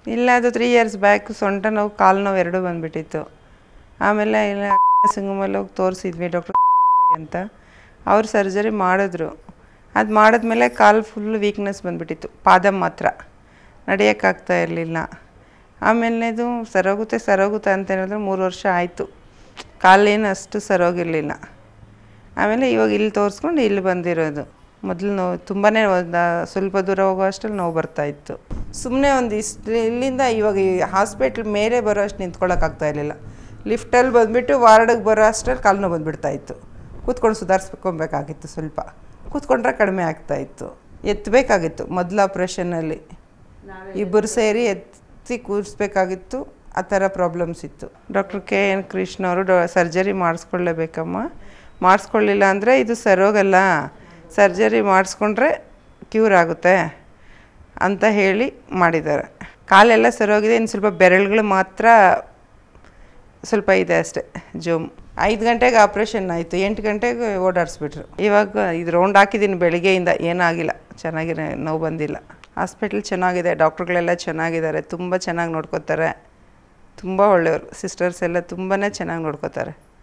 ಇಲ್ಲ, ಅದು 3 years back ಸೊಂಟ ನೋವು, ಕಾಲು ನೋವು ಎರಡೂ ಬಂದುಬಿಟ್ಟಿತ್ತು. ಆಮೇಲೆ ಇಲ್ಲ ಸಿಂಗಮಲ್ಲಿ ಹೋಗಿ ತೋರಿಸಿದ್ವಿ ಡಾಕ್ಟರ್ ಅಂತ. ಅವ್ರು ಸರ್ಜರಿ ಮಾಡಿದ್ರು. ಅದು ಮಾಡಿದ್ಮೇಲೆ ಕಾಲು ಫುಲ್ ವೀಕ್ನೆಸ್ ಬಂದುಬಿಟ್ಟಿತ್ತು, ಪಾದ ಮಾತ್ರ ನಡೆಯೋಕ್ಕಾಗ್ತಾ ಇರಲಿಲ್ಲ. ಆಮೇಲೆದು ಸರೋಗುತ್ತೆ ಅಂತ ಹೇಳಿದ್ರೆ 3 ವರ್ಷ ಆಯಿತು, ಕಾಲೇನು ಅಷ್ಟು ಸರೋಗಿರಲಿಲ್ಲ. ಆಮೇಲೆ ಇವಾಗ ಇಲ್ಲಿ ತೋರಿಸ್ಕೊಂಡು ಇಲ್ಲಿ ಬಂದಿರೋದು. ಮೊದಲು ನೋವು ತುಂಬಾ ಸ್ವಲ್ಪ ದೂರ ಹೋಗೋ ಅಷ್ಟರಲ್ಲಿ ನೋವು ಬರ್ತಾಯಿತ್ತು. ಸುಮ್ಮನೆ ಇಲ್ಲಿಂದ ಇವಾಗ ಈ ಹಾಸ್ಪಿಟ್ಲ್ ಮೇಲೆ ಬರೋ ಅಷ್ಟು ನಿಂತ್ಕೊಳ್ಳೋಕ್ಕಾಗ್ತಾ ಇರಲಿಲ್ಲ. ಲಿಫ್ಟಲ್ಲಿ ಬಂದುಬಿಟ್ಟು ವಾರ್ಡಿಗೆ ಬರೋ ಅಷ್ಟರಲ್ಲಿ ಕಾಲು ನೋವು ಬಂದುಬಿಡ್ತಾಯಿತ್ತು. ಕೂತ್ಕೊಂಡು ಸುಧಾರಿಸ್ಕೊಬೇಕಾಗಿತ್ತು, ಸ್ವಲ್ಪ ಕೂತ್ಕೊಂಡ್ರೆ ಕಡಿಮೆ ಆಗ್ತಾಯಿತ್ತು. ಎತ್ತಬೇಕಾಗಿತ್ತು ಮೊದಲು ಆಪ್ರೇಷನಲ್ಲಿ, ಇಬ್ಬರು ಸೇರಿ ಎತ್ತಿ ಕೂರಿಸ್ಬೇಕಾಗಿತ್ತು. ಆ ಥರ ಪ್ರಾಬ್ಲಮ್ಸ್ ಇತ್ತು. ಡಾಕ್ಟರ್ KN ಕೃಷ್ಣ ಅವರು ಸರ್ಜರಿ ಮಾಡಿಸ್ಕೊಳ್ಳೇಬೇಕಮ್ಮ, ಮಾಡಿಸ್ಕೊಳ್ಳಿಲ್ಲ ಅಂದರೆ ಇದು ಸರೋಗಲ್ಲ, ಸರ್ಜರಿ ಮಾಡಿಸ್ಕೊಂಡ್ರೆ ಕ್ಯೂರ್ ಆಗುತ್ತೆ ಅಂತ ಹೇಳಿ ಮಾಡಿದ್ದಾರೆ. ಕಾಲೆಲ್ಲ ಸರೋಗಿದೆ, ಇನ್ನು ಸ್ವಲ್ಪ ಬೆರಳುಗಳು ಮಾತ್ರ ಸ್ವಲ್ಪ ಇದೆ ಅಷ್ಟೇ ಜೋಮ್. 5 ಗಂಟೆಗೆ ಆಪ್ರೇಷನ್ ಆಯಿತು, 8 ಗಂಟೆಗೆ ಓಡಾಡಿಸ್ಬಿಟ್ರು. ಇವಾಗ ಇದು ರೌಂಡ್ ಹಾಕಿದ್ದೀನಿ ಬೆಳಿಗ್ಗೆಯಿಂದ, ಏನಾಗಿಲ್ಲ, ಚೆನ್ನಾಗಿದೆ, ನೋವು ಬಂದಿಲ್ಲ. ಹಾಸ್ಪಿಟ್ಲ್ ಚೆನ್ನಾಗಿದೆ, ಡಾಕ್ಟ್ರುಗಳೆಲ್ಲ ಚೆನ್ನಾಗಿದ್ದಾರೆ, ತುಂಬ ಚೆನ್ನಾಗಿ ನೋಡ್ಕೋತಾರೆ, ತುಂಬ ಒಳ್ಳೆಯವರು. ಸಿಸ್ಟರ್ಸ್ ಎಲ್ಲ ತುಂಬಾ ಚೆನ್ನಾಗಿ ನೋಡ್ಕೋತಾರೆ.